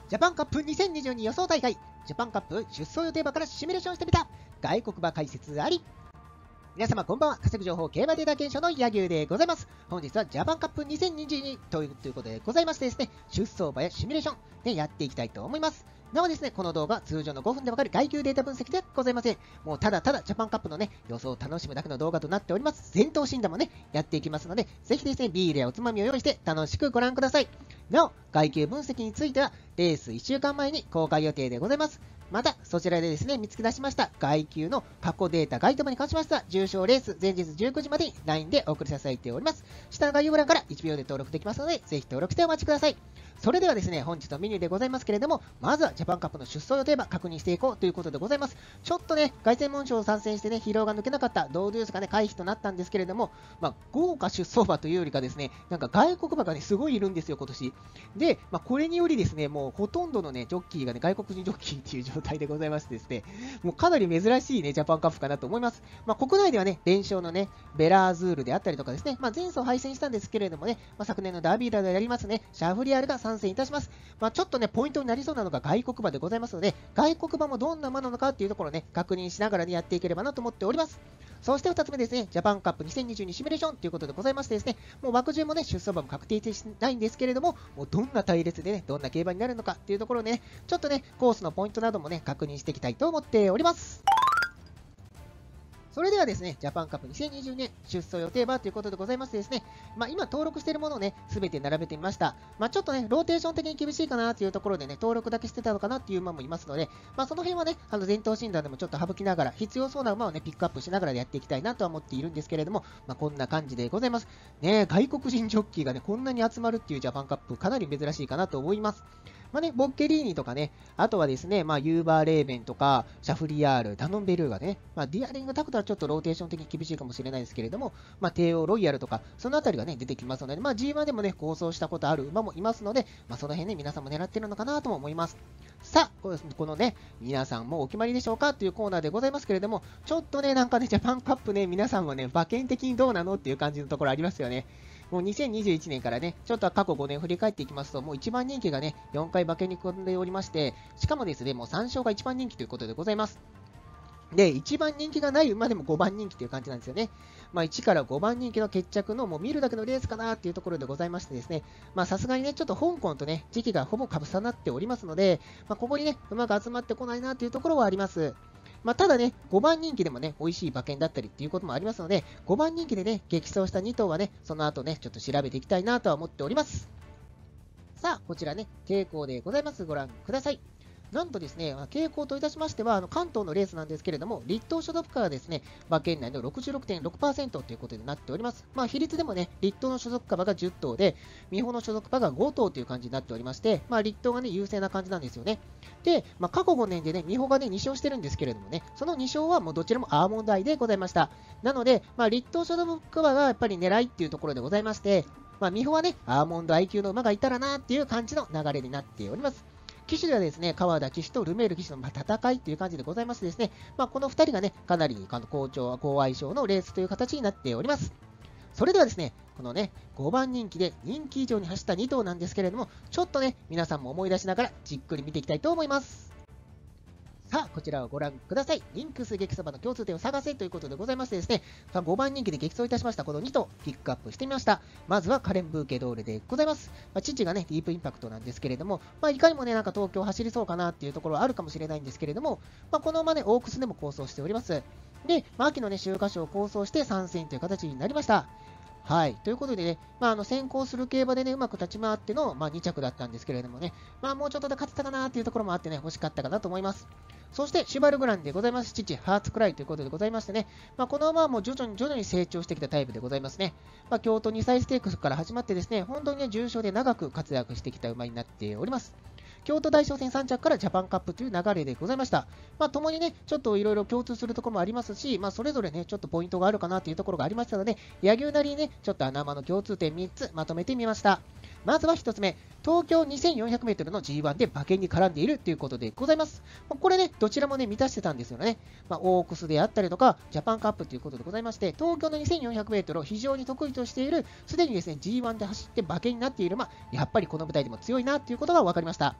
ジャパンカップ2022予想大会、ジャパンカップ出走予定馬からシミュレーションしてみた。外国馬解説あり。皆様こんばんは。稼ぐ情報競馬データ検証の柳生でございます。本日はジャパンカップ2022ということでございましてですね、出走馬やシミュレーションでやっていきたいと思います。なおですね、この動画は通常の5分でわかる外球データ分析ではございません。もうただただジャパンカップのね、予想を楽しむだけの動画となっております。前頭診断もね、やっていきますので、ぜひですね、ビールやおつまみを用意して楽しくご覧ください。なお、外球分析については、レース1週間前に公開予定でございます。また、そちらでですね、見つけ出しました外球の過去データ、ガイド馬に関しましては、重賞レース前日19時までに LINE でお送りさせております。下の概要欄から1秒で登録できますので、ぜひ登録してお待ちください。それではですね、本日のメニューでございますけれども、まずはジャパンカップの出走予定馬確認していこうということでございます。ちょっとね、凱旋門賞を参戦してね、疲労が抜けなかったドーデュースがね、回避となったんですけれども、豪華出走馬というよりかですね、なんか外国馬がね、すごいいるんですよ、今年。で、これによりですね、もうほとんどのね、ジョッキーがね、外国人ジョッキーっていう状態でございましてですね、もうかなり珍しいね、ジャパンカップかなと思います。国内ではね、連勝のね、ベラーズールであったりとかですね、前走敗戦したんですけれどもね、昨年のダービーラーでやりますね、シャフリヤールが参戦いたします。ちょっとね、ポイントになりそうなのが外国馬でございますので、外国馬もどんな馬なのかっていうところをね、確認しながらね、やっていければなと思っております。そして2つ目ですね、ジャパンカップ2022シミュレーションということでございましてですね、もう枠順もね、出走馬も確定してないんですけれども、もうどんな隊列でね、どんな競馬になるのかっていうところをね、ちょっとね、コースのポイントなどもね、確認していきたいと思っております。それではですね、ジャパンカップ2020年出走予定馬ということでございましてですね、今登録しているものをね、すべて並べてみました。ちょっとね、ローテーション的に厳しいかなというところでね、登録だけしてたのかなっていう馬もいますので、その辺はね、前頭診断でもちょっと省きながら、必要そうな馬をね、ピックアップしながらやっていきたいなとは思っているんですけれども、こんな感じでございます。ね、外国人ジョッキーがね、こんなに集まるっていうジャパンカップ、かなり珍しいかなと思います。ボッケリーニとかね、あとはですね、ユーバーレーベンとか、シャフリヤール、ダノンベルーガね、ディアリングタクトはちょっとローテーション的に厳しいかもしれないですけれども、帝王ロイヤルとか、そのあたりがね、出てきますので、G1 でもね、構想したことある馬もいますので、その辺ね、皆さんも狙ってるのかなとも思います。さあ、このね、皆さんもお決まりでしょうかというコーナーでございますけれども、ちょっとね、なんかね、ジャパンカップね、皆さんはね、馬券的にどうなのっていう感じのところありますよね。もう2021年からね、ちょっと過去5年振り返っていきますと、もう1番人気がね、4回馬券に組んでおりまして、しかもですね、もう3勝が1番人気ということでございます。で、1番人気がない馬でも5番人気という感じなんですよね。1から5番人気の決着のもう見るだけのレースかなっていうところでございましてですね、さすがにね、ちょっと香港とね、時期がほぼ重なっておりますので、ここにね、馬が集まってこないなっていうところはあります。ただね、5番人気でもね、美味しい馬券だったりっていうこともありますので、5番人気でね、激走した2頭はね、その後ね、ちょっと調べていきたいなとは思っております。さあ、こちらね、傾向でございます。ご覧ください。なんとですね、傾向といたしましては、関東のレースなんですけれども、立東所属馬がですね、馬券内の 66.6% ということになっております。比率でもね、立東の所属馬が10頭で、美穂の所属馬が5頭という感じになっておりまして、立東がね、優勢な感じなんですよね。で、過去5年でね、美穂がね、2勝してるんですけれどもね、その2勝はもうどちらもアーモンドアイでございました。なので、立東所属馬がやっぱり狙いっていうところでございまして、美穂はね、アーモンドアイ級の馬がいたらなっていう感じの流れになっております。騎手ではですね、川田騎手とルメール騎手の戦いという感じでございましてですね、この2人がね、かなり好相性のレースという形になっております。それではですね、このね、5番人気で人気以上に走った2頭なんですけれども、ちょっとね、皆さんも思い出しながらじっくり見ていきたいと思います。さあ、こちらをご覧ください。リンクス激走馬の共通点を探せということでございましてですね、5番人気で激走いたしましたこの2頭ピックアップしてみました。まずはカレンブーケドールでございます。父がね、ディープインパクトなんですけれども、いかにもね、なんか東京走りそうかなっていうところはあるかもしれないんですけれども、この馬ね、オークスでも構想しております。で、秋のね、秋華賞を構想して参戦という形になりました。はい。ということでね、先行する競馬でね、うまく立ち回っての、2着だったんですけれどもね、もうちょっとで勝てたかなっていうところもあってね、欲しかったかなと思います。そして、シュバルグランでございます。父、ハーツクライということでございましてね、この馬はもう徐々に成長してきたタイプでございますね。京都2歳ステークスから始まってですね、本当にね、重賞で長く活躍してきた馬になっております。京都大賞戦3着からジャパンカップという流れでございました。共にね、ちょっといろいろ共通するところもありますし、それぞれね、ちょっとポイントがあるかなというところがありましたので、柳生なりにね、ちょっと穴馬の共通点3つまとめてみました。まずは1つ目、東京 2400m の G1 で馬券に絡んでいるということでございます。これね、どちらもね、満たしてたんですよね。オークスであったりとか、ジャパンカップということでございまして、東京の 2400m を非常に得意としている、すでにですね、G1 で走って馬券になっている、やっぱりこの舞台でも強いなということが分かりました。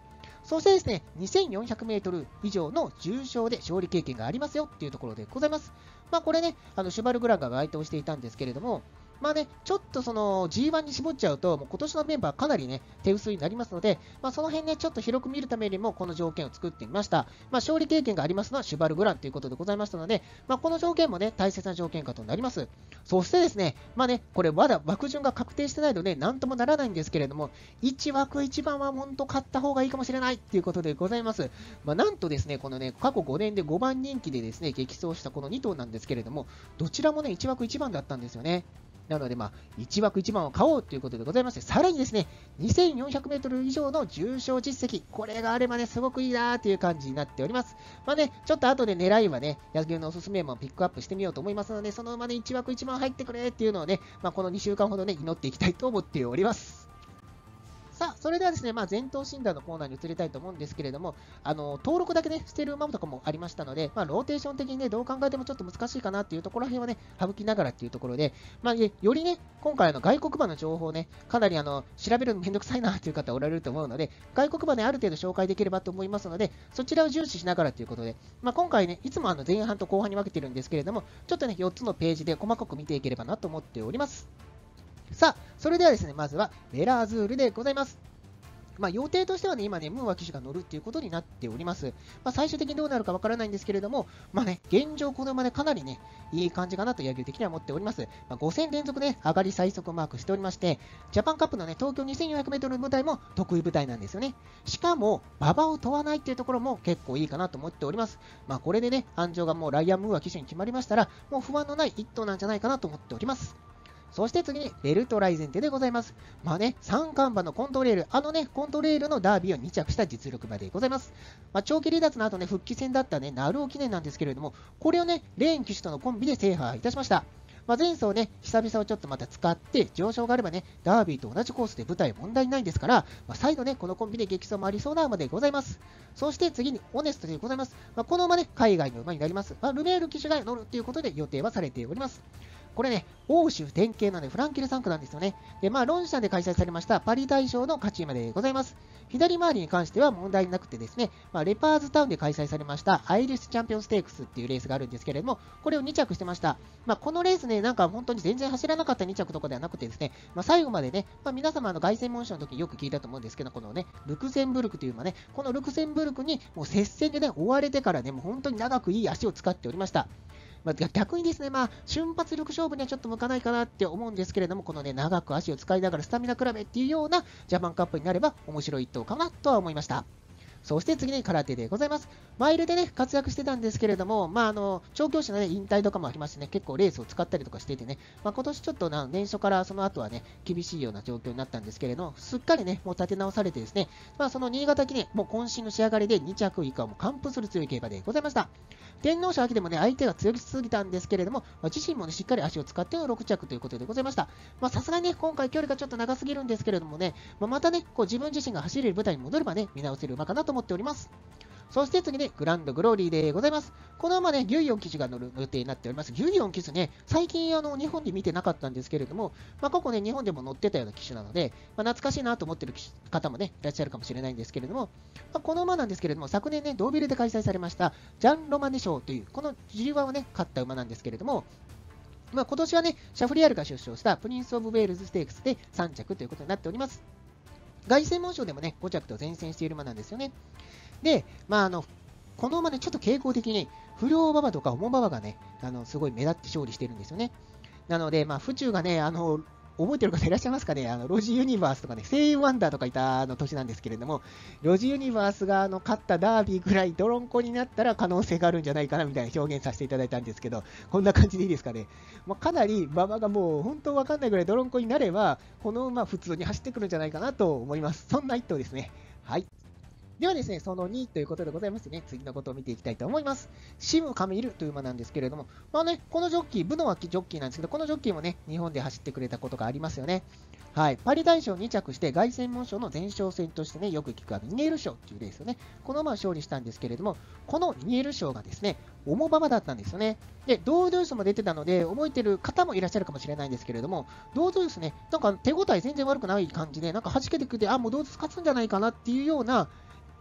そしてですね、2400メートル以上の重賞で勝利経験がありますよっていうところでございます。これね、シュバルグラガーが相手をしていたんですけれども、ちょっとその G1 に絞っちゃうと、もう今年のメンバーかなりね、手薄になりますので、その辺ね、ちょっと広く見るためにも、この条件を作ってみました。勝利経験がありますのはシュバルグランということでございましたので、この条件もね、大切な条件かとなります。そしてですね、これまだ枠順が確定してないので、なんともならないんですけれども、1枠1番は本当買った方がいいかもしれないということでございます。なんとですね、このね、過去5年で5番人気でですね、激走したこの2頭なんですけれども、どちらもね、1枠1番だったんですよね。なので、1枠1番を買おうということでございまして、さらにですね、2400メートル以上の重賞実績、これがあればね、すごくいいなという感じになっております。ちょっと後で狙いはね、野球のおすすめもピックアップしてみようと思いますので、その馬で1枠1番入ってくれっていうのをね、この2週間ほどね、祈っていきたいと思っております。さあ、それではですね、前頭診断のコーナーに移りたいと思うんですけれども、登録だけね、してる馬とかもありましたので、ローテーション的にね、どう考えてもちょっと難しいかなっていうところら辺はね、省きながらっていうところで、よりね、今回外国馬の情報をね、かなり調べるのめんどくさいなという方おられると思うので、外国馬ね、ある程度紹介できればと思いますので、そちらを重視しながらということで、今回ね、いつも前半と後半に分けてるんですけれども、ちょっとね、4つのページで細かく見ていければなと思っております。さあ、それではですね、まずはベラーズールでございます。予定としてはね、今ね、ムーア騎手が乗るっていうことになっております。最終的にどうなるかわからないんですけれども、現状この馬でかなりね、いい感じかなと野球的には思っております。5戦連続ね、上がり最速をマークしておりまして、ジャパンカップのね、東京 2400m の舞台も得意舞台なんですよね。しかも、馬場を問わないっていうところも結構いいかなと思っております。これでね、安城がもうライアン・ムーア騎手に決まりましたら、もう不安のない一頭なんじゃないかなと思っております。そして次にベルトライゼンテでございます。三冠馬のコントレール、コントレールのダービーを2着した実力馬でございます。長期離脱の後ね、復帰戦だったね、鳴尾記念なんですけれども、これをね、レーン騎手とのコンビで制覇いたしました。前走ね、久々をちょっとまた使って、上昇があればね、ダービーと同じコースで舞台問題ないですから、再度ね、このコンビで激走もありそうな馬でございます。そして次にオネストでございます。この馬ね、海外の馬になります。ルメール騎手が乗るということで予定はされております。これね、欧州典型なのでフランケル3区なんですよね。で、ロンシャンで開催されましたパリ大賞の勝ち馬でございます。左回りに関しては問題なくてですね、レパーズタウンで開催されましたアイリスチャンピオンステークスっていうレースがあるんですけれども、これを2着してました。このレースね、なんか本当に全然走らなかった2着とかではなくてですね、最後までね、皆様凱旋門賞の時によく聞いたと思うんですけど、このね、ルクセンブルクという馬ね、このルクセンブルクにもう接戦でね、追われてからね、もう本当に長くいい足を使っておりました。逆にですね、瞬発力勝負にはちょっと向かないかなって思うんですけれども、このね、長く足を使いながらスタミナ比べっていうようなジャパンカップになれば面白い一頭かなとは思いました。そして次に空手でございます。マイルでね、活躍してたんですけれども、調教師のね、引退とかもありましてね、結構レースを使ったりとかしていてね、今年ちょっと年初からその後はね、厳しいような状況になったんですけれども、すっかりね、もう立て直されてですね、その新潟記念、もう渾身の仕上がりで2着以下を完封する強い競馬でございました。天皇賞秋でもね、相手が強すぎたんですけれども、自身もね、しっかり足を使っての6着ということでございました。さすがにね、今回距離がちょっと長すぎるんですけれどもね、またね、自分自身が走れる舞台に戻ればね、見直せる馬かなと思っております。そして次にグランドグローリーでございます。この馬ね、ギュイヨン騎手が乗る予定になっております。ギュイヨン騎手ね、最近日本で見てなかったんですけれども、過去ね、日本でも乗ってたような騎手なので、懐かしいなと思ってる方もね、いらっしゃるかもしれないんですけれども、この馬なんですけれども、昨年ね、ドービルで開催されました、ジャン・ロマネ賞という、この G1 をね、勝った馬なんですけれども、今年はね、シャフリヤールが出走したプリンス・オブ・ウェールズステークスで3着ということになっております。凱旋門賞でもね、5着と善戦している馬なんですよね。で、この馬ね、ちょっと傾向的に不良馬場とか重馬場がね、すごい目立って勝利しているんですよね。なので、府中がね、覚えてる方いらっしゃいますかね、ロジユニバースとかね、セイワンダーとかいた年なんですけれども、ロジユニバースが勝ったダービーぐらい泥んこになったら可能性があるんじゃないかなみたいな表現させていただいたんですけど、こんな感じでいいですかね。かなり馬場がもう本当わかんないぐらい泥んこになれば、この馬普通に走ってくるんじゃないかなと思います。そんな一頭ですね。はい。ではですね、その2ということでございましてね、次のことを見ていきたいと思います。シム・カミルという馬なんですけれども、このジョッキー、ブノワキジョッキーなんですけど、このジョッキーもね、日本で走ってくれたことがありますよね。はい、パリ大賞2着して、凱旋門賞の前哨戦としてね、よく聞くニエル賞っていうレースをね、この馬は勝利したんですけれども、このニエル賞がですね、重馬場だったんですよね。で、ドードゥースも出てたので、覚えてる方もいらっしゃるかもしれないんですけれども、ドードゥースね、なんか手応え全然悪くない感じで、なんか弾けてくて、もうドードゥース勝つんじゃないかなっていうような、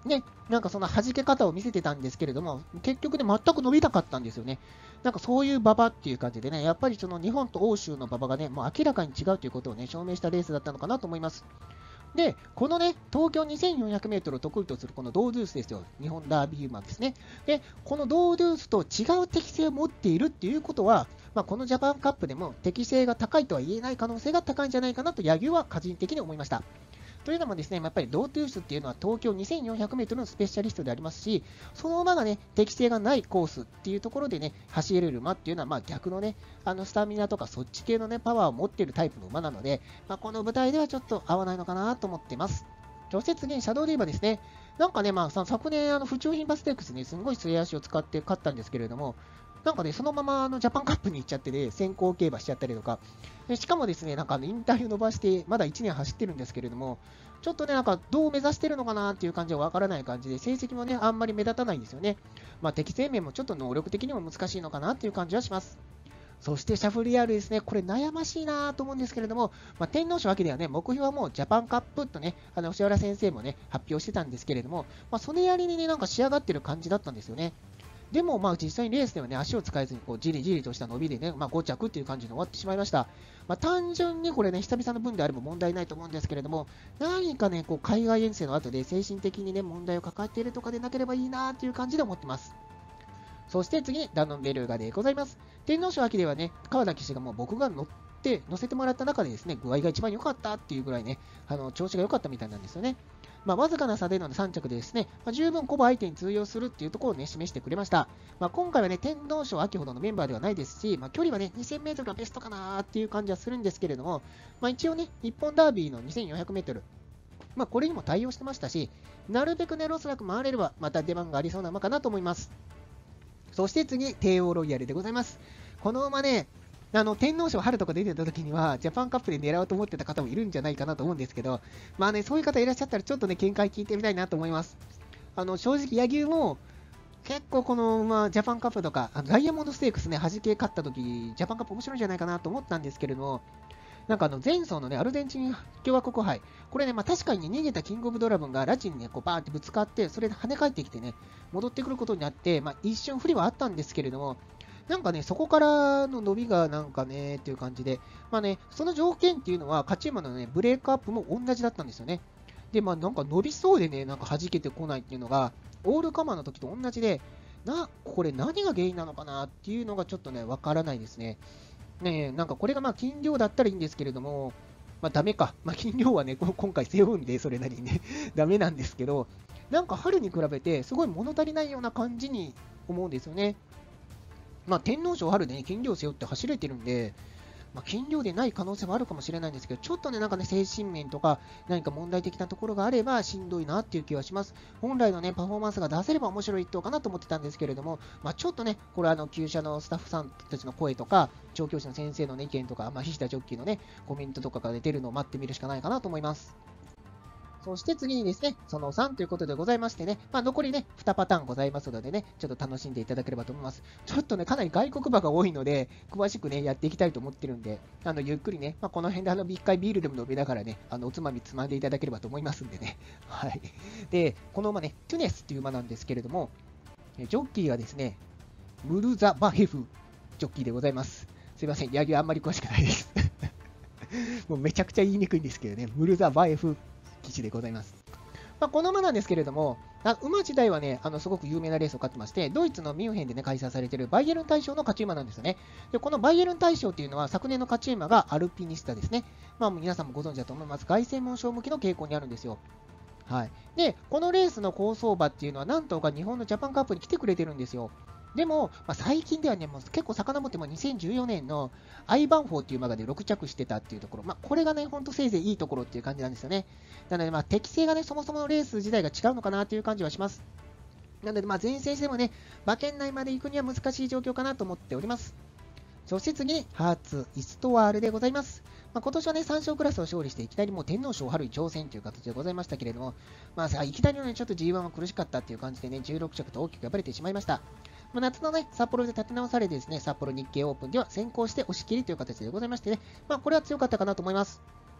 ね、なんかその弾け方を見せてたんですけれども、結局ね、全く伸びなかったんですよね。なんかそういう馬場っていう感じでね、やっぱりその日本と欧州の馬場がね、もう明らかに違うということをね、証明したレースだったのかなと思います。で、このね、東京2400メートルを得意とするこのドーデュースですよ。日本ダービー馬ですね。で、このドーデュースと違う適性を持っているっていうことは、このジャパンカップでも適性が高いとは言えない可能性が高いんじゃないかなと、柳生は個人的に思いました。というのもですね、やっぱりドーデュースっていうのは東京2400メートルのスペシャリストでありますし、その馬がね、適性がないコースっていうところでね、走れる馬っていうのは、逆のね、スタミナとかそっち系のね、パワーを持っているタイプの馬なので、この舞台ではちょっと合わないのかなと思ってます。そして次にシャドウディーバですね。なんかね、昨年、府中牝馬ステークスにすごい末足を使って勝ったんですけれども、なんかね、そのままジャパンカップに行っちゃってね、先行競馬しちゃったりとか、しかもですね、なんかインタビュー伸ばして、まだ1年走ってるんですけれども、ちょっとね、なんかどう目指してるのかなっていう感じはわからない感じで、成績もね、あんまり目立たないんですよね。適正面もちょっと能力的にも難しいのかなっていう感じはします。そしてシャフリヤールですね、これ悩ましいなと思うんですけれども、天皇賞秋ではね、目標はもうジャパンカップとね、吉原先生もね、発表してたんですけれども、それやりにね、なんか仕上がってる感じだったんですよね。でも実際にレースではね、足を使えずにこうじりじりとした伸びでね、5着っていう感じで終わってしまいました。単純にこれね、久々の分であれば問題ないと思うんですけれども、何かね、こう海外遠征の後で精神的にね、問題を抱えているとかでなければいいなっていう感じで思ってます。そして次にダノンベルーガでございます。天皇賞秋ではね、川田騎手がもう僕が乗せてもらった中でですね、具合が一番良かったっていうぐらいね、調子が良かったみたいなんですよね。わずかな差での3着でですね、十分コバ相手に通用するっていうところをね、示してくれました。今回はね、天皇賞秋ほどのメンバーではないですし、距離はね、2000メートルがベストかなっていう感じはするんですけれども、一応ね、日本ダービーの2400メートル、これにも対応してましたし、なるべくね、おそらく回れれば、また出番がありそうな馬かなと思います。そして次、帝王ロイヤルでございます。この馬ね、天皇賞春とか出てた時には、ジャパンカップで狙おうと思ってた方もいるんじゃないかなと思うんですけど、そういう方いらっしゃったら、ちょっとね、見解聞いてみたいなと思います。正直、柳生も、結構この馬、ジャパンカップとか、ダイヤモンドステークスね、弾け勝った時、ジャパンカップ面白いんじゃないかなと思ったんですけれども、なんか前走のね、アルゼンチン共和国杯、これね、確かに、ね、逃げたキングオブドラゴンがラチにね、こうバーンってぶつかって、それで跳ね返ってきてね、戻ってくることになって、一瞬不利はあったんですけれども、なんかね、そこからの伸びがなんかね、っていう感じで、その条件っていうのは、勝ち馬のね、ブレイクアップも同じだったんですよね。で、なんか伸びそうでね、なんか弾けてこないっていうのが、オールカマーの時と同じで、これ何が原因なのかなっていうのがちょっとね、わからないですね。なんかこれが金量だったらいいんですけれども、ダメか。金量はね、今回背負うんで、それなりにね、ダメなんですけど、なんか春に比べて、すごい物足りないような感じに思うんですよね。天皇賞春でね、金量背負って走れてるんで、金量でない可能性はあるかもしれないんですけど、ちょっとね、なんかね、精神面とか、何か問題的なところがあれば、しんどいなっていう気はします。本来のね、パフォーマンスが出せれば面白い一頭かなと思ってたんですけれども、ちょっとね、これ厩舎のスタッフさんたちの声とか、調教師の先生の、ね、意見とか、菱田ジョッキーのね、コメントとかが出るのを待ってみるしかないかなと思います。そして次にですね、その3ということでございましてね、残りね、2パターンございますのでね、ちょっと楽しんでいただければと思います。ちょっとね、かなり外国馬が多いので、詳しくね、やっていきたいと思ってるんで、ゆっくりね、この辺で1回ビールでも飲みながらね、おつまみつまんでいただければと思いますんでね。はい。で、この馬ね、トゥネスっていう馬なんですけれども、ジョッキーがですね、ムルザ・バヘフジョッキーでございます。すいません、ヤギはあんまり詳しくないです。もうめちゃくちゃ言いにくいんですけどね、ムルザ・バヘフ騎士でございます。この馬なんですけれども、馬自体はね、すごく有名なレースを勝ってまして、ドイツのミュンヘンでね、開催されているバイエルン大賞の勝ち馬なんですよね。で、このバイエルン大賞っていうのは、昨年の勝ち馬がアルピニスタですね。皆さんもご存知だと思います。凱旋門賞向きの傾向にあるんですよ。はい。で、このレースの好走馬っていうのは、なんとか日本のジャパンカップに来てくれてるんですよ。でも、最近ではね、もう結構遡っても2014年のアイバンフォーっていう馬がで6着してたっていうところ、これがね、ほんとせいぜいいいところっていう感じなんですよね。なので、適性がね、そもそものレース自体が違うのかなっていう感じはします。なので、前線してもね、馬券内まで行くには難しい状況かなと思っております。そして次に、ハーツ・イストワールでございます。今年はね、3勝クラスを勝利して、いきなりもう天皇賞春に挑戦という形でございましたけれども、いきなりのね、ちょっと G1 は苦しかったっていう感じでね、16着と大きく敗れてしまいました。夏のね、札幌で立て直されてですね、札幌日経オープンでは先行して押し切りという形でございましてね、これは強かったかなと思います。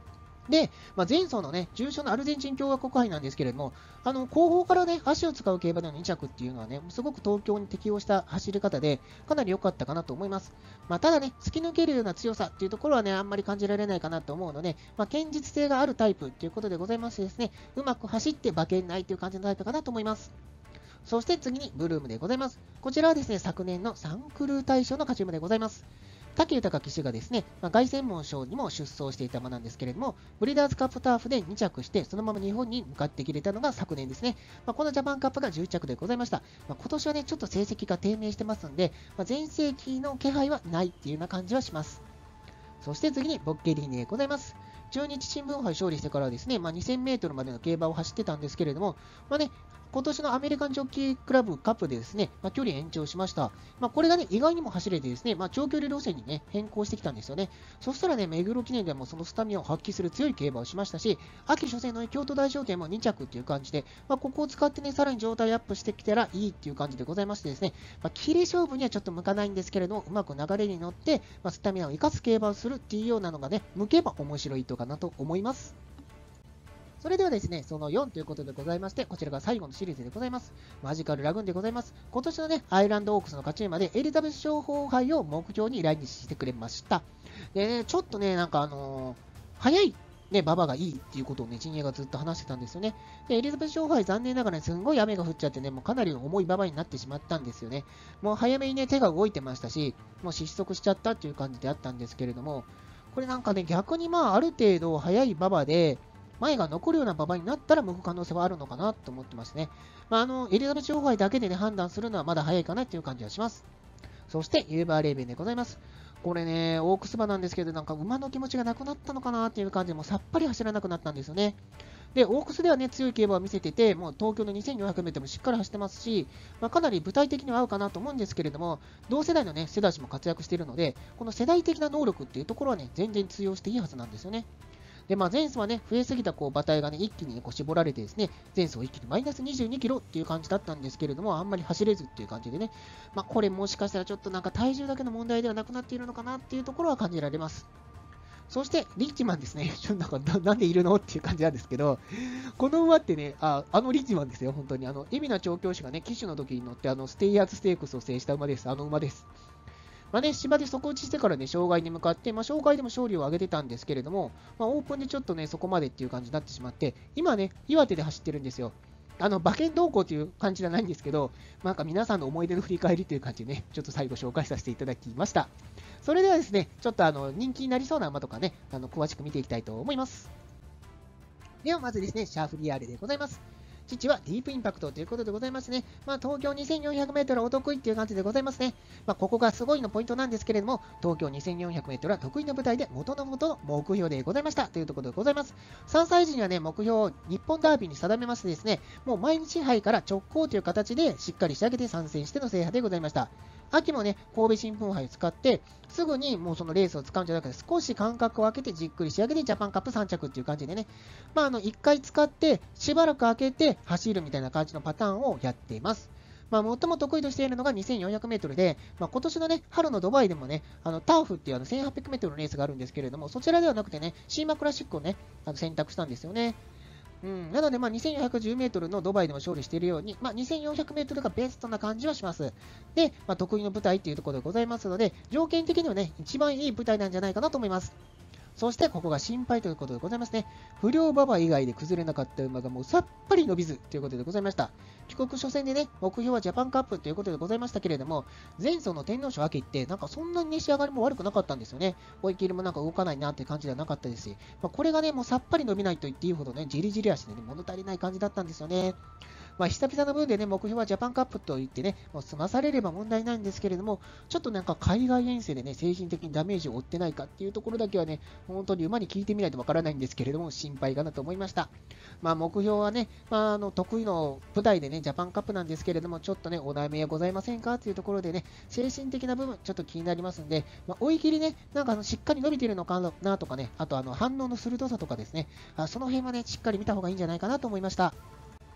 で、前走のね、重賞のアルゼンチン共和国杯なんですけれども、後方からね、足を使う競馬での2着っていうのはね、すごく東京に適応した走り方で、かなり良かったかなと思います。ただね、突き抜けるような強さっていうところはね、あんまり感じられないかなと思うので、堅実性があるタイプっていうことでございましてですね、うまく走って馬券ないという感じのタイプかなと思います。そして次にブルームでございます。こちらはですね、昨年のサンクルー大賞の勝ち馬でございます。武豊騎手がですね、凱旋門賞にも出走していた馬なんですけれども、ブリーダーズカップターフで2着して、そのまま日本に向かってきれたのが昨年ですね。このジャパンカップが10着でございました。今年はね、ちょっと成績が低迷してますんで、全盛期の気配はないっていうような感じはします。そして次にボッケリーニでございます。中日新聞杯勝利してからですね、2000メートルまでの競馬を走ってたんですけれども、今年のアメリカンジョッキークラブカップでですね、距離延長しました。これがね、意外にも走れてですね、長距離路線にね、変更してきたんですよね。そしたらね、目黒記念でもそのスタミナを発揮する強い競馬をしましたし、秋初戦の、京都大賞典も2着っていう感じで、ここを使ってね、さらに状態アップしてきたらいいっていう感じでございましてですね、切れ勝負にはちょっと向かないんですけれども、うまく流れに乗って、スタミナを生かす競馬をするっていうようなのがね、向けば面白いとかなと思います。それではですね、その4ということでございまして、こちらが最後のシリーズでございます。マジカルラグーンでございます。今年のね、アイランドオークスの勝ち馬でエリザベス賞法杯を目標に来日してくれました。でね、ちょっとね、早いね、馬場がいいっていうことをね、陣営がずっと話してたんですよね。で、エリザベス賞杯残念ながらね、すんごい雨が降っちゃってね、もうかなり重い馬場になってしまったんですよね。もう早めにね、手が動いてましたし、もう失速しちゃったっていう感じであったんですけれども、これなんかね、逆にある程度早い馬場で、前が残るような馬場になったら向く可能性はあるのかなと思ってますね。エリザベス賞杯だけでね、判断するのはまだ早いかなっていう感じはします。そして、ユーバーレーベンでございます。これね、オークス馬なんですけど、なんか馬の気持ちがなくなったのかなっていう感じで、もうさっぱり走らなくなったんですよね。で、オークスではね、強い競馬を見せてて、もう東京の 2400m もしっかり走ってますし、かなり具体的には合うかなと思うんですけれども、同世代のね、世代も活躍しているので、この世代的な能力っていうところはね、全然通用していいはずなんですよね。で、前走はね、増えすぎた馬体がね、一気に、絞られてですね、前走一気にマイナス22キロっていう感じだったんですけれども、あんまり走れずっていう感じでね、これもしかしたらちょっとなんか体重だけの問題ではなくなっているのかなっていうところは感じられます。そして、リッチマンですね。なんでいるのっていう感じなんですけど、この馬ってね、リッチマンですよ、本当に。海老名調教師がね、騎手の時に乗って、ステイヤーズステークスを制した馬です。馬です。芝で底打ちしてからね、障害に向かって、障害でも勝利を挙げてたんですけれども、オープンでちょっとね、そこまでっていう感じになってしまって、今ね、岩手で走ってるんですよ。馬券動向という感じじゃないんですけど、なんか皆さんの思い出の振り返りという感じでね、ちょっと最後紹介させていただきました。それではですね、ちょっと人気になりそうな馬とかね、詳しく見ていきたいと思います。ではまずですね、シャーフリヤーレでございます。父はディープインパクトということでございますね。東京 2400m はお得意っていう感じでございますね。ここがすごいのポイントなんですけれども、東京 2400m は得意の舞台で元の目標でございましたというところでございます。3歳児にはね、目標を日本ダービーに定めましてですね、もう毎日杯から直行という形でしっかり仕上げて参戦しての制覇でございました。秋もね、神戸新聞杯を使って、すぐにもうそのレースを使うんじゃなくて、少し間隔を空けてじっくり仕上げてジャパンカップ3着っていう感じでね、1回使って、しばらく空けて走るみたいな感じのパターンをやっています。最も得意としているのが 2400m で、今年のね、春のドバイでもね、ターフっていう1800m のレースがあるんですけれども、そちらではなくてね、シーマクラシックをね、選択したんですよね。なので、2410m のドバイでも勝利しているように、2400m がベストな感じはします。で、得意の舞台っていうところでございますので、条件的にはね、一番いい舞台なんじゃないかなと思います。そしてここが心配ということでございますね。不良馬場以外で崩れなかった馬がもうさっぱり伸びずということでございました。帰国初戦でね、目標はジャパンカップということでございましたけれども、前走の天皇賞秋ってなんかそんなにね、仕上がりも悪くなかったんですよね。追い切りもなんか動かないなっていう感じではなかったですし、これがね、もうさっぱり伸びないと言っていいほどね、じりじり足でね、物足りない感じだったんですよね。久々の分でね、目標はジャパンカップと言ってね、もう済まされれば問題ないんですけれども、ちょっとなんか海外遠征でね、精神的にダメージを負ってないかっていうところだけはね、本当に馬に聞いてみないとわからないんですけれども、心配かなと思いました。目標はね、得意の舞台でね、ジャパンカップなんですけれども、ちょっとね、お悩みはございませんかというところでね、精神的な部分、ちょっと気になりますんで、追い切りね、なんかしっかり伸びているのかなとかね、あと反応の鋭さとかですね、その辺はね、しっかり見た方がいいんじゃないかなと思いました。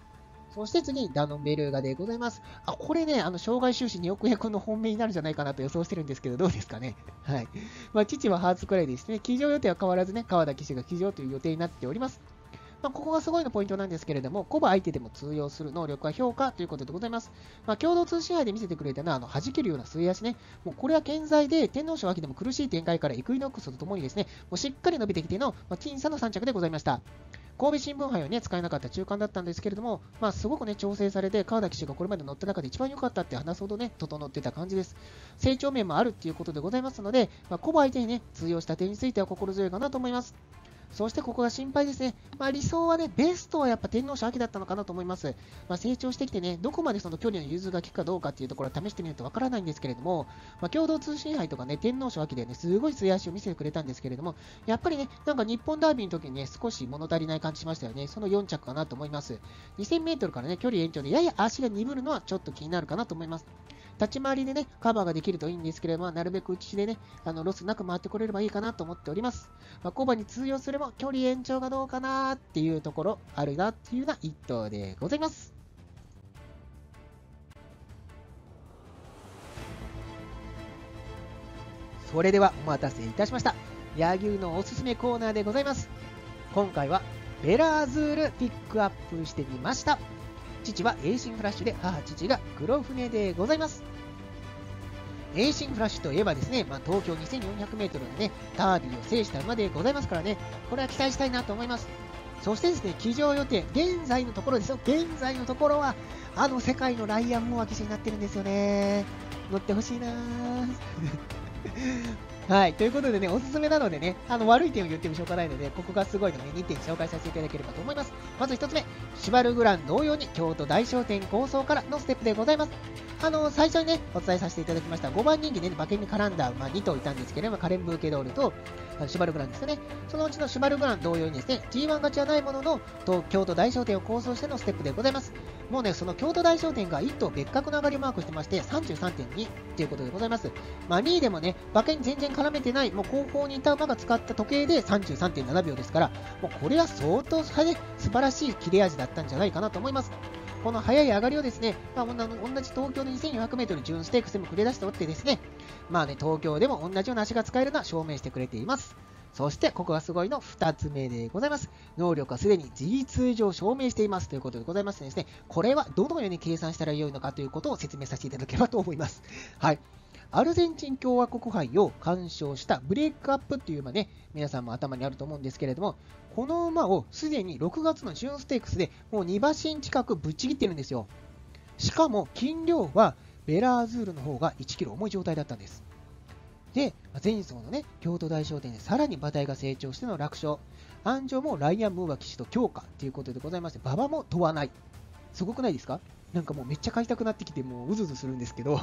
そして次にダノンベルーガでございます。これね、障害収支2億円の本命になるんじゃないかなと予想してるんですけど、どうですかね。はい。父はハーツくらいですね。騎乗予定は変わらずね、川田騎手が騎乗という予定になっております。ここがすごいのポイントなんですけれども、コバ相手でも通用する能力は評価ということでございます。共同通信杯で見せてくれたのは、弾けるような末足ね。もうこれは健在で、天皇賞秋でも苦しい展開からイクイノックスとともにですね、もうしっかり伸びてきての、僅差の3着でございました。神戸新聞杯はね、使えなかった中間だったんですけれども、すごくね、調整されて、川田騎手がこれまで乗った中で一番良かったって話すほどね、整ってた感じです。成長面もあるっていうことでございますので、コバ相手にね、通用した点については心強いかなと思います。そしてここが心配ですね。理想はね、ベストはやっぱ天皇賞秋だったのかなと思います。成長してきてね、どこまでその距離の融通が効くかどうかっていうところを試してみるとわからないんですけれども、共同通信杯とかね、天皇賞秋でね、すごい末足を見せてくれたんですけれども、やっぱりね、なんか日本ダービーの時にね、少し物足りない感じしましたよね。その4着かなと思います。2000メートルからね、距離延長でやや足が鈍るのはちょっと気になるかなと思います。立ち回りでね、カバーができるといいんですけれども、なるべく内地でね、ロスなく回ってこれればいいかなと思っております。コバに通用すれば距離延長がどうかなっていうところあるなっていうような一頭でございます。それではお待たせいたしました。柳生のおすすめコーナーでございます。今回はベラーズールピックアップしてみました。父はエイシンフラッシュで、母父が黒船でございます。エイシンフラッシュといえばですね、東京 2400m のね、ダービーを制した馬でございますからね、これは期待したいなと思います。そしてですね、騎乗予定、現在のところですよ、現在のところは、世界のライアン・モア騎手になってるんですよね。乗ってほしいなはい、ということでね、おすすめなのでね、悪い点を言ってもしょうがないので、ここがすごいので、2点紹介させていただければと思います。まず1つ目、シュバルグラン同様に京都大商店構想からのステップでございます。最初にね、お伝えさせていただきました、5番人気で、ね、馬券に絡んだ、2頭いたんですけれども、カレンブーケドールと、シュバルグランですよね。そのうちのシュバルグラン同様にですね、G1 勝ちはないものの、京都大商店を構想してのステップでございます。もうね、その京都大商店が1頭別格の上がりをマークしてまして、33.2 ということでございます。2位でもね、馬券全然絡めてない、もう後方にいた馬が使った時計で 33.7 秒ですから、もうこれは相当素晴らしい切れ味だったんじゃないかなと思います。この速い上がりをですね、同じ東京の 2400m 準ステークスでも繰り出しておってですね、東京でも同じような足が使えるのは証明してくれています。そしてここがすごいの2つ目でございます。能力はすでに G2 上証明していますということでございましてですね、これはどのように計算したらよいのかということを説明させていただければと思います。はい。アルゼンチン共和国杯を完勝したブレイクアップっていう馬ね、皆さんも頭にあると思うんですけれども、この馬をすでに6月の準ステークスでもう2馬身近くぶっちぎってるんですよ。しかも斤量はベラーズールの方が1キロ重い状態だったんです。で、前走のね、京都大商店でさらに馬体が成長しての楽勝。安城もライアン・ムーア騎手と強化ということでございまして、馬場も問わない。すごくないですか？なんかもうめっちゃ買いたくなってきて、もううずうずするんですけど。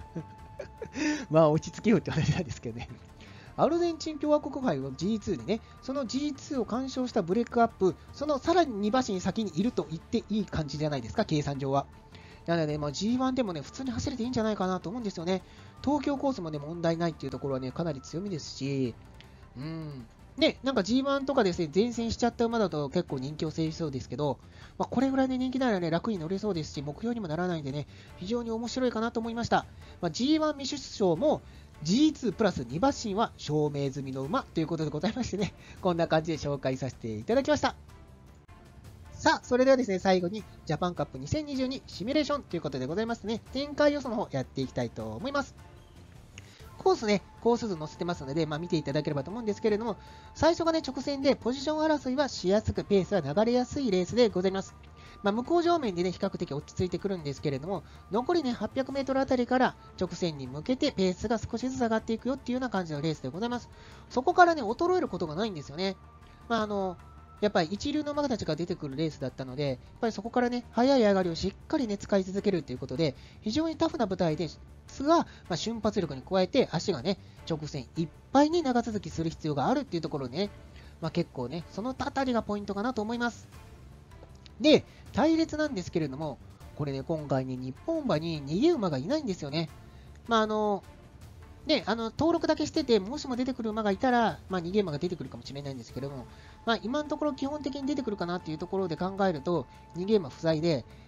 落ち着けようって話なんですけどね。アルゼンチン共和国杯を G2 でね、その G2 を完勝したブレイクアップ、そのさらに2馬身先にいると言っていい感じじゃないですか、計算上は。なので、G1 でもね、普通に走れていいんじゃないかなと思うんですよね。東京コースもね、問題ないっていうところはね、かなり強みですし、ね、なんか G1 とかですね、前線しちゃった馬だと結構人気を制しそうですけど、これぐらいで人気ならね、楽に乗れそうですし、目標にもならないんでね、非常に面白いかなと思いました。G1 未出賞も G2 プラス2馬身は証明済みの馬ということでございましてね、こんな感じで紹介させていただきました。さあ、それではですね、最後にジャパンカップ2022シミュレーションということでございますね、展開予想の方やっていきたいと思います。コースね、コース図載せてますので、見ていただければと思うんですけれども、最初がね、直線でポジション争いはしやすく、ペースは流れやすいレースでございます。向こう上面でね、比較的落ち着いてくるんですけれども、残りね、800メートルあたりから直線に向けてペースが少しずつ上がっていくよっていうような感じのレースでございます。そこからね、衰えることがないんですよね。やっぱり一流の馬たちが出てくるレースだったので、やっぱりそこからね、速い上がりをしっかりね、使い続けるということで、非常にタフな舞台ですが、瞬発力に加えて足がね、直線いっぱいに長続きする必要があるっていうところね、結構ね、そのあたりがポイントかなと思います。で、隊列なんですけれども、これね、今回ね、日本馬に逃げ馬がいないんですよね。登録だけしてて、もしも出てくる馬がいたら、逃げ馬が出てくるかもしれないんですけども、今のところ基本的に出てくるかなっていうところで考えると、逃げ馬不在で、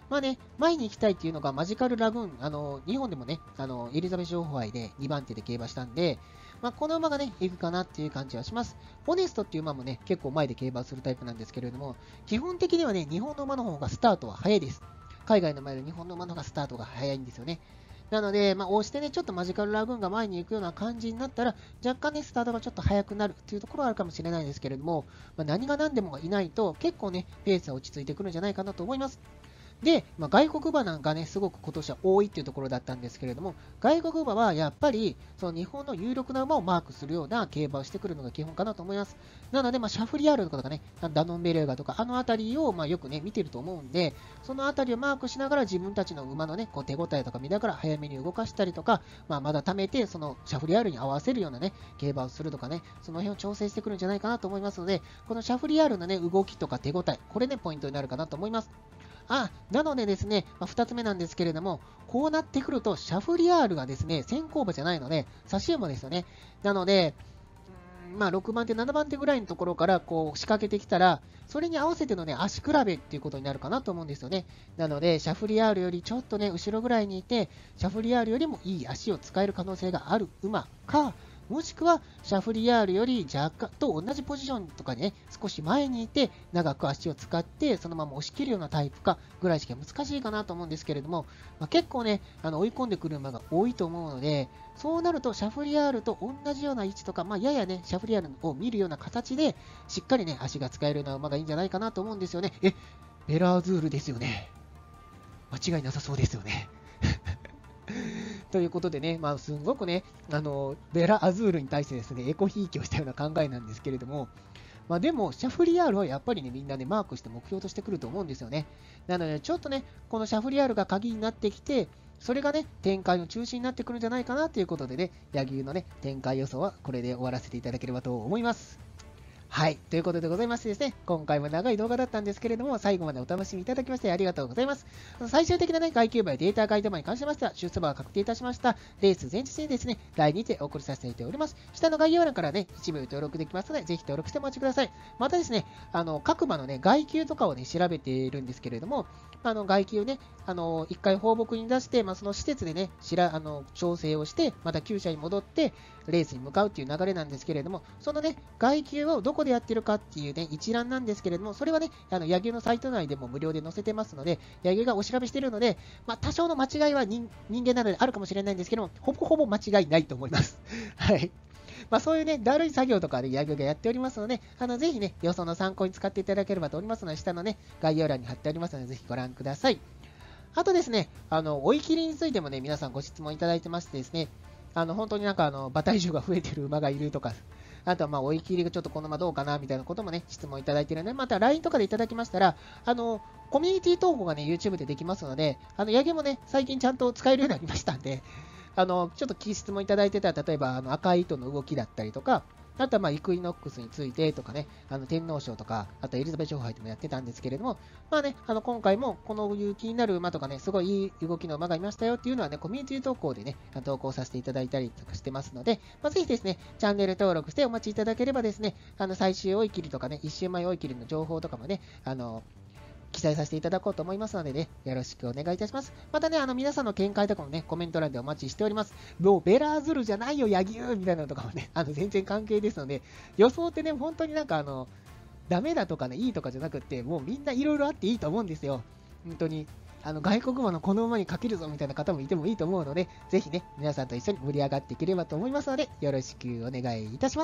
まあね、前に行きたいっていうのがマジカルラグーン、日本でもね、エリザベス女王杯で2番手で競馬したんで、まあ、この馬がね、行くかなっていう感じはします。ホネストっていう馬もね、結構前で競馬するタイプなんですけれども、基本的にはね、日本の馬の方がスタートは早いです。海外の馬より日本の馬の方がスタートが早いんですよね。なので、まあ、押してね、ちょっとマジカルラグーンが前に行くような感じになったら、若干ね、スタートがちょっと早くなるっていうところはあるかもしれないですけれども、まあ、何が何でもがいないと、結構ね、ペースは落ち着いてくるんじゃないかなと思います。で、まあ、外国馬なんかね、すごく今年は多いっていうところだったんですけれども、外国馬はやっぱり、その日本の有力な馬をマークするような競馬をしてくるのが基本かなと思います。なので、まあ、シャフリヤールとかね、ダノンベルーガとか、あの辺りをまあよくね、見てると思うんで、その辺りをマークしながら自分たちの馬のね、こう手応えとか見ながら早めに動かしたりとか、まあ、まだ貯めて、そのシャフリヤールに合わせるようなね、競馬をするとかね、その辺を調整してくるんじゃないかなと思いますので、このシャフリヤールのね、動きとか手応え、これね、ポイントになるかなと思います。なのでですね、2つ目なんですけれども、こうなってくると、シャフリヤールがですね、先行馬じゃないので、差し馬ですよね。なので、まあ、6番手、7番手ぐらいのところからこう仕掛けてきたら、それに合わせてのね、足比べっていうことになるかなと思うんですよね。なので、シャフリヤールよりちょっとね、後ろぐらいにいて、シャフリヤールよりもいい足を使える可能性がある馬か、もしくはシャフリヤールより若干と同じポジションとかね、少し前にいて長く足を使ってそのまま押し切るようなタイプかぐらいしか難しいかなと思うんですけれども、まあ、結構ね、追い込んでくる馬が多いと思うので、そうなるとシャフリヤールと同じような位置とか、まあ、ややね、シャフリヤールを見るような形で、しっかりね、足が使えるような馬がいいんじゃないかなと思うんですよね。ベラーズールですよね。間違いなさそうですよね。ということでね、まあ、すごくね、ベラアズールに対してですね、エコひいきをしたような考えなんですけれども、まあ、でも、シャフリヤールはやっぱりね、みんなね、マークして目標としてくると思うんですよね。なので、ちょっとね、このシャフリヤールが鍵になってきて、それがね、展開の中心になってくるんじゃないかなということでね、野球のね、展開予想はこれで終わらせていただければと思います。はい。ということでございましてですね、今回も長い動画だったんですけれども、最後までお楽しみいただきましてありがとうございます。最終的なね、外球馬やデータガイド馬に関しましては、出走馬が確定いたしました。レース前日にですね、来にてお送りさせていただいております。下の概要欄からね、一部登録できますので、ぜひ登録してお待ちください。またですね、各馬のね、外球とかをね、調べているんですけれども、外球ね、一回放牧に出して、まあ、その施設でね、調整をして、また厩舎に戻って、レースに向かうっていう流れなんですけれども、そのね、外球をどこでやってるかっていうね、一覧なんですけれども、それはね、野球のサイト内でも無料で載せてますので、野球がお調べしているので、まあ、多少の間違いは人間なのであるかもしれないんですけども、ほぼほぼ間違いないと思います。はい。まあ、そういうね、だるい作業とかで野球がやっておりますので、ぜひね、予想の参考に使っていただければと思いますので、下のね、概要欄に貼っておりますので、ぜひご覧ください。あとですね、追い切りについてもね、皆さんご質問いただいてましてですね、本当になんか馬体重が増えてる馬がいるとか、あとはまあ追い切りがちょっとこの馬どうかなみたいなこともね、質問いただいているので、また LINE とかでいただきましたら、コミュニティ投稿がね、YouTube でできますので、野球もね、最近ちゃんと使えるようになりましたんで、ちょっと質問いただいてたら、例えば赤い糸の動きだったりとか、あとはまあイクイノックスについてとかね、天皇賞とか、あとエリザベス女王杯でもやってたんですけれども、まあね、今回もこのいう気になる馬とかね、すごいいい動きの馬がいましたよっていうのはね、コミュニティ投稿でね、投稿させていただいたりとかしてますので、まあ、ぜひですね、チャンネル登録してお待ちいただければですね、最終追い切りとかね、1周前追い切りの情報とかもね、記載させていただこうと思いますのでね、よろしくお願いいたします。またね、皆さんの見解とかもね、コメント欄でお待ちしております。もうベラーズルじゃないよ、ヤギューみたいなのとかもね、全然関係ですので、予想ってね、本当になんかダメだとかね、いいとかじゃなくって、もうみんないろいろあっていいと思うんですよ。本当に。外国馬のこの馬にかけるぞみたいな方もいてもいいと思うので、ぜひね、皆さんと一緒に盛り上がっていければと思いますので、よろしくお願いいたします。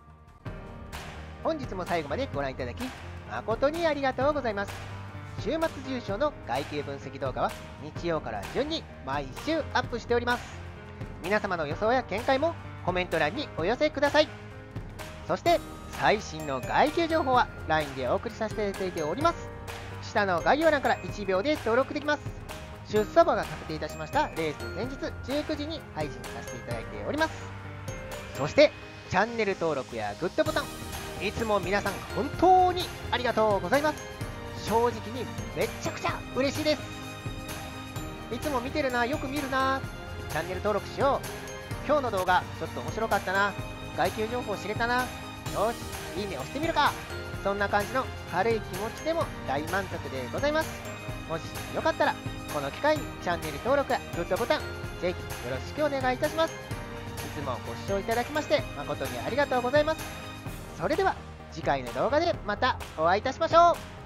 本日も最後までご覧いただき、誠にありがとうございます。週末重賞の外球分析動画は日曜から順に毎週アップしております。皆様の予想や見解もコメント欄にお寄せください。そして最新の外球情報は LINE でお送りさせていただいております。下の概要欄から1秒で登録できます。出走馬が確定いたしましたレース前日19時に配信させていただいております。そしてチャンネル登録やグッドボタン、いつも皆さん本当にありがとうございます。正直にめっちゃくちゃ嬉しいです。いつも見てるな、よく見るな、チャンネル登録しよう、今日の動画ちょっと面白かったな、外球情報知れたな、よしいいね押してみるか、そんな感じの軽い気持ちでも大満足でございます。 もしよかったらこの機会にチャンネル登録やグッドボタンぜひよろしくお願いいたします。いつもご視聴いただきまして誠にありがとうございます。それでは次回の動画でまたお会いいたしましょう。